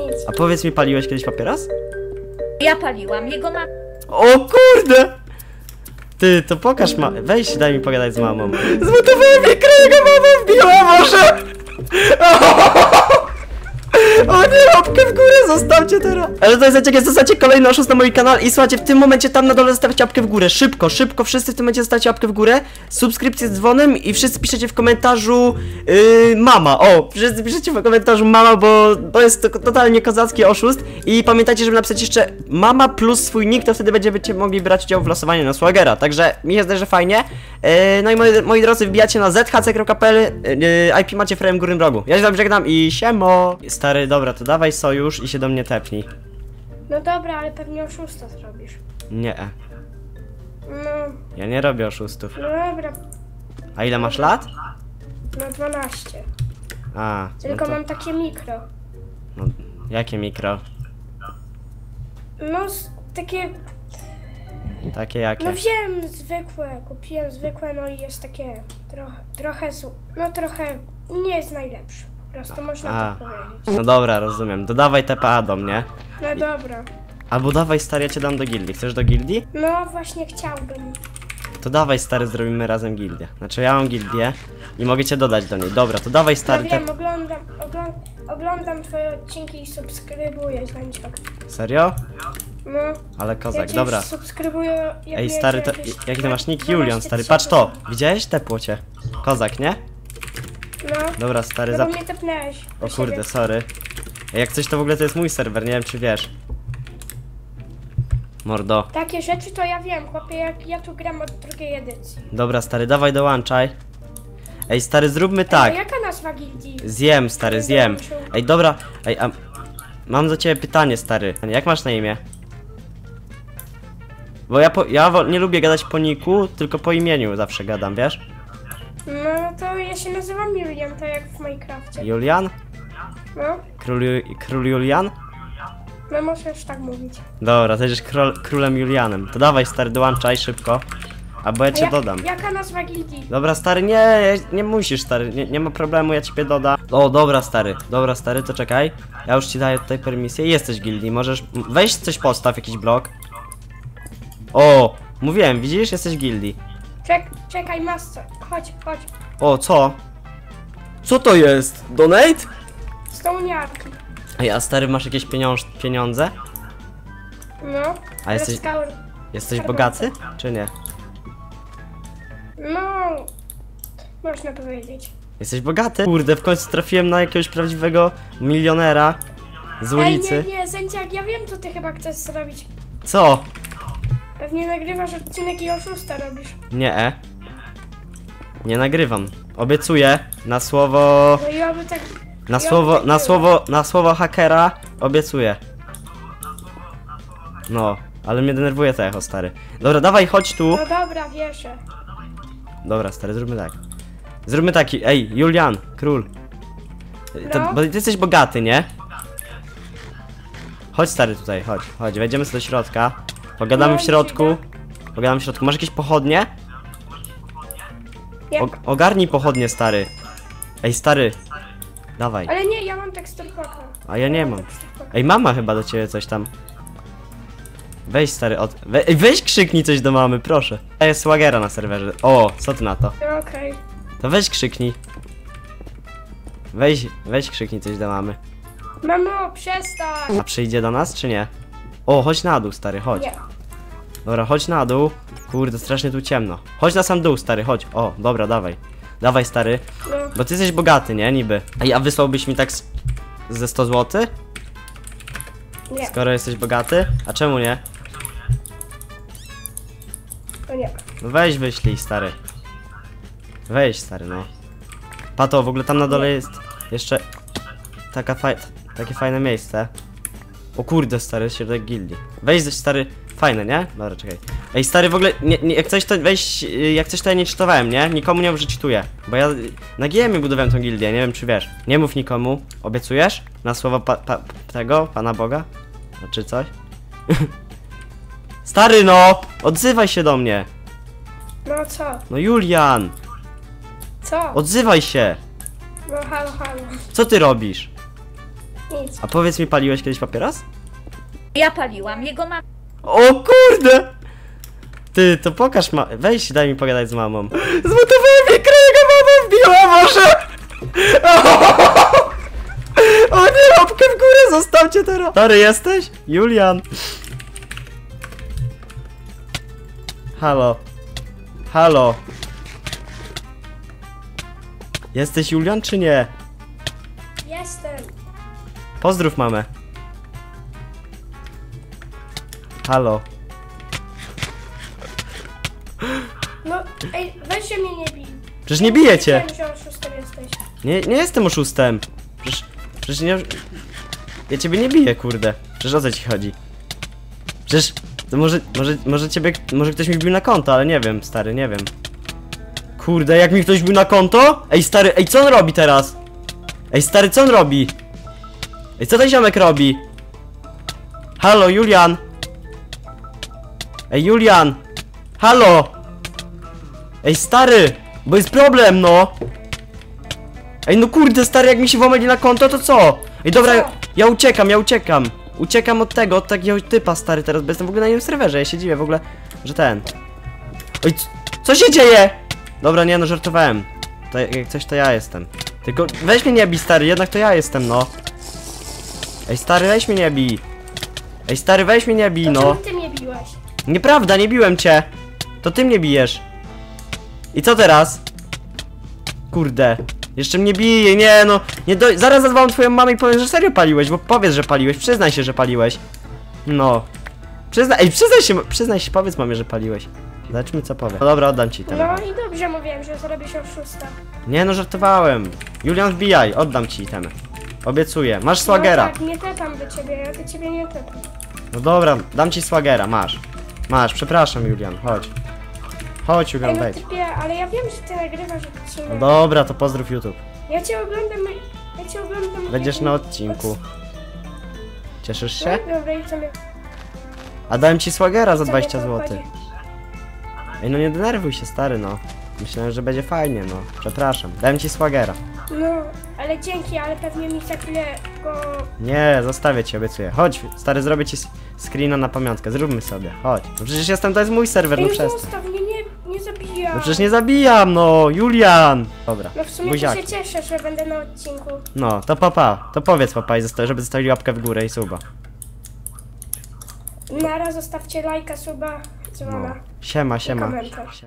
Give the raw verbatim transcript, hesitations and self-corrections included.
nic. A powiedz mi, paliłeś kiedyś papieros? Ja paliłam, jego ma... O kurde! Ty, to pokaż ma... Weź, daj mi pogadać z mamą. Zbudowałem mikro, jego mama wbiła, może! O nie, łapkę w górę, zostawcie teraz. Ale to jest, jak zostawcie kolejny oszust na mój kanał. I słuchajcie, w tym momencie tam na dole zostawcie łapkę w górę. Szybko, szybko, wszyscy w tym momencie zostawcie łapkę w górę. Subskrypcję z dzwonem i wszyscy piszecie w komentarzu yy, mama. O, wszyscy piszecie w komentarzu mama, bo to jest to totalnie kozacki oszust. I pamiętajcie, żeby napisać jeszcze mama plus swój nick, to wtedy będziecie mogli brać udział w losowaniu na Swagera. Także mi się zdaje, że fajnie. Yy, no i moi, moi drodzy, wbijacie na z h c kropka p l, yy, I P macie w prawym górnym rogu. Ja się tam żegnam i siemo. Stary, dobra, to dawaj sojusz i się do mnie tepnij. No dobra, ale pewnie oszusta zrobisz. Nie. No, Ja nie robię oszustów. no dobra, A ile masz lat? no dwanaście. A, Tylko no to, mam takie mikro. no, jakie mikro? No, s- takie, Takie jakie? no wiem, zwykłe. Kupiłem zwykłe, no i jest takie trochę, trochę, zł- no trochę, nie jest najlepsze. Po prostu można A. tak powiedzieć. No dobra, rozumiem. To dawaj T P A do mnie. No dobra. Albo dawaj stary, ja cię dam do gildii. Chcesz do gildii? No właśnie chciałbym. To dawaj stary, zrobimy razem gildię. Znaczy ja mam gildię i mogę cię dodać do niej. Dobra, to dawaj No stary wiem, te... oglądam, oglądam, oglądam twoje odcinki i subskrybuję Zańczak. Serio? No. Ale Ja kozak, cię dobra. już subskrybuję. jak Ej miecie stary, to jakieś jaki ty masz nick? dwanaście Julian stary, tysięcy. patrz to! Widziałeś? Tepło cię. Kozak, nie? No. Dobra stary, No za... bo mnie tepnęłeś. O do kurde, siebie. sorry. Jak coś to w ogóle to jest mój serwer, nie wiem czy wiesz. Mordo. Takie rzeczy to ja wiem, chłopie, jak ja tu gram od drugiej edycji. Dobra stary, dawaj dołączaj. Ej stary, zróbmy Ej, tak. to jaka nazwa gildii? Zjem stary, zjem. Ej dobra, ej, a... Mam do ciebie pytanie stary. Jak masz na imię? Bo ja, po, ja wo- nie lubię gadać po niku, tylko po imieniu zawsze gadam, wiesz? No to ja się nazywam Julian, tak jak w Minecrafcie. Julian? No, Król, Ju- król Julian? no możesz tak mówić. Dobra, to jesteś król, królem Julianem. To dawaj stary, dołączaj szybko. Albo ja A cię ja- dodam. Jaka nazwa gildii? Dobra stary, nie, nie musisz stary, nie, nie ma problemu, ja ciebie dodam. O, dobra stary, dobra stary, to czekaj. Ja już ci daję tutaj permisję, jesteś w gildii, możesz, weź coś postaw, jakiś blok. O, mówiłem, widzisz, jesteś w gildii. Czek, czekaj, masce. Chodź, chodź. O, co? Co to jest? Donate? Stołniarki. Ej, a stary, masz jakieś pieniąż, pieniądze? No. A jesteś, Rozkał- jesteś bogaty, czy nie? No, można powiedzieć. Jesteś bogaty? Kurde, w końcu trafiłem na jakiegoś prawdziwego milionera z ulicy. Ej, nie, nie, Zęciak, ja wiem, co ty chyba chcesz zrobić. Co? Pewnie nagrywasz odcinek i oszusta robisz. Nie, e. Nie nagrywam. Obiecuję na słowo, No i oby tak... na i oby słowo, tak na było. słowo, na słowo hakera obiecuję. No, ale mnie denerwuje to echo, stary. Dobra, dawaj, chodź tu. No dobra, wierzę. Dobra, stary, zróbmy tak. Zróbmy taki, ej, Julian, król. To, No. bo ty jesteś bogaty, nie? Chodź stary tutaj, chodź, chodź, wejdziemy sobie do środka. Pogadamy No, w środku. idę. Pogadamy w środku. Masz jakieś pochodnie? Nie. O, ogarnij pochodnie, stary. Ej, stary. Dawaj. Ale nie, ja mam tekstur paka. A ja nie mam. tekstur paka. Ej, mama chyba do ciebie coś tam. Weź stary, od... We... Ej, weź krzyknij coś do mamy, proszę. A jest Swagera na serwerze. O, co ty na to? No, okej. To weź krzyknij. Weź, weź krzyknij coś do mamy. Mamo, przestań! A przyjdzie do nas, czy nie? O, chodź na dół, stary, chodź. Nie. Dobra, chodź na dół. Kurde, strasznie tu ciemno. Chodź na sam dół, stary, chodź. O, dobra, dawaj. Dawaj, stary. No. Bo ty jesteś bogaty, nie? Niby. Ej, a wysłałbyś mi tak z... ze sto złotych? Nie, Skoro jesteś bogaty? A czemu nie? to nie. No weź wyślij, stary. Weź, stary, no. Pato, w ogóle tam na dole jest jeszcze taka faj... takie fajne miejsce. O kurde, stary, środek gildii. Weź coś, stary, fajne, nie? Dobra, czekaj. Ej, stary, w ogóle, nie, nie, jak coś to weź, y, jak coś to ja nie czytowałem, nie? Nikomu nie przeczytuję. Bo ja y, na G M ie budowałem tą gildię, nie wiem czy wiesz. Nie mów nikomu, obiecujesz? Na słowa pa, pa, tego, Pana Boga? No, czy coś? Stary, no! Odzywaj się do mnie! No co? No Julian! Co? Odzywaj się! No halo, halo. Co ty robisz? Nic. A powiedz mi, paliłeś kiedyś papieros? Ja paliłam, jego mama. O kurde! Ty, to pokaż ma... Weź, daj mi pogadać z mamą. Zmutowałem ekran, jego mama wbiła, może! O nie, łapkę w górę, zostawcie teraz! Stary jesteś? Julian! Halo? Halo? Jesteś Julian, czy nie? Jestem. Pozdrów mamę. Halo? No, ej, weź się mnie nie bij. Przecież nie bijecie! Wiem, że oszustem jesteś. Nie, nie jestem oszustem. Przecież, przecież nie... Ja ciebie nie biję, kurde. Przecież o co ci chodzi? Przecież... To może, może, może ciebie... Może ktoś mi wbił na konto, ale nie wiem, stary, nie wiem. Kurde, jak mi ktoś wbił na konto? Ej, stary, ej, co on robi teraz? Ej, stary, co on robi? Ej, co ten ziomek robi? Halo, Julian? Ej, Julian! Halo! Ej, stary! Bo jest problem, no! Ej, no kurde, stary, jak mi się włamali na konto, to co? Ej, dobra, ja, ja uciekam, ja uciekam. Uciekam od tego, od takiego typa, stary, teraz, bo jestem w ogóle na innym serwerze, ja się dziwię w ogóle, że ten... Ej, c- co się dzieje? Dobra, nie, no, żartowałem. To jak coś, to ja jestem. Tylko, weź mnie nie bij, stary, jednak to ja jestem, no. Ej, stary, weź mnie nie bij. Ej, stary, weź mnie nie bij, To no. czemu ty mnie biłeś? Nieprawda, nie biłem cię. To ty mnie bijesz. I co teraz? Kurde. Jeszcze mnie bije, nie no. Nie do... Zaraz zadzwonię twoją mamę i powiem, że serio paliłeś, bo powiedz, że paliłeś. Przyznaj się, że paliłeś. No. Przyznaj, ej, przyznaj się, przyznaj się, powiedz mamie, że paliłeś. Zobaczmy, co powie. No dobra, oddam ci ten. No i dobrze mówiłem, że zrobisz oszusta. Nie no, żartowałem. Julian, wbijaj, oddam ci temy. Obiecuję. Masz swagera. No tak, nie tepam do ciebie, ja do ciebie nie tepam. No dobra, dam ci swagera, masz. Masz, przepraszam, Julian, chodź. Chodź, Ej, Julian, no wejdź. typie, ale ja wiem, że ty nagrywasz odcinek. No dobra, to pozdrów YouTube. Ja cię oglądam, ja cię oglądam... Będziesz na odcinku. Cieszysz się? No, dobra, i co mnie... A dałem ci swagera za co mnie dwadzieścia to złotych. obchodzi? Ej, no nie denerwuj się, stary, no. Myślałem, że będzie fajnie, no. Przepraszam. Dałem ci swagera. No, ale dzięki, ale pewnie mi za chwilę go... Nie, zostawię ci, obiecuję. Chodź, stary, zrobię ci s- screena na pamiątkę. Zróbmy sobie, chodź. No przecież jestem, to jest mój serwer, no Ej, przestań. zostaw mnie, nie, nie zabijam. No przecież nie zabijam, no, Julian! Dobra, No w sumie to buziaki. się cieszę, że będę na odcinku. No, to papa. To powiedz papa, i zosta- żeby zostawili łapkę w górę i suba. Nara, zostawcie lajka, suba, No. dzwona. Siema, siema. komentarz.